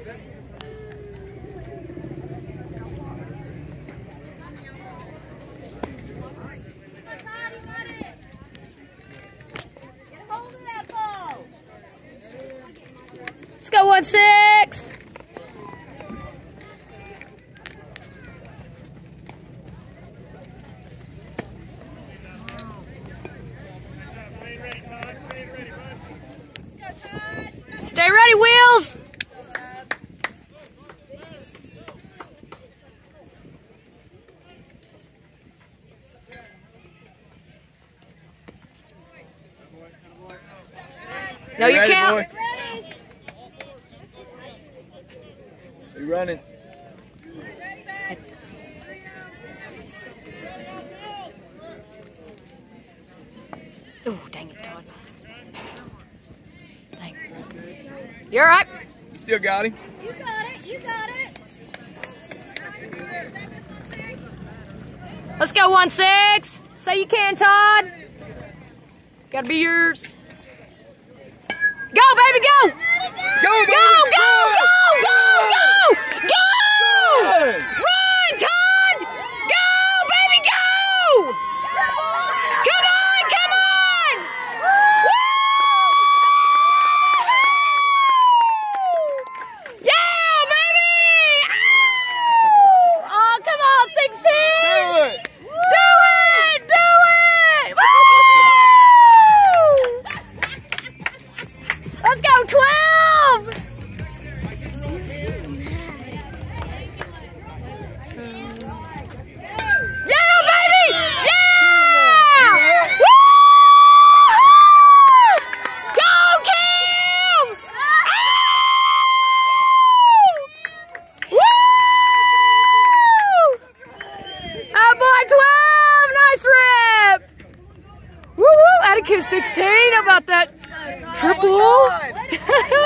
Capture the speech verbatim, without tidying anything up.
Let's go one six. Stay ready, Wheels. No, you can't. You running? Oh, dang it, Todd. Dang. You all right? You still got him? You got it. You got it. Let's go one six. Say you can, Todd. Gotta be yours. Go, baby, go! Go, baby, go, go, go, go, go, go! Run, Todd! Go, baby, go! Come on, come on! Woo! Yeah, baby! Ow! Oh, come on, sixteen! Do it! Do it! Do it! Woo! Let's go, twelve! Yeah, baby! Yeah! Woo! Go, Kim! Woo! Oh, boy, twelve! Nice rip! Woo woo! Attitude sixteen. How about that triple?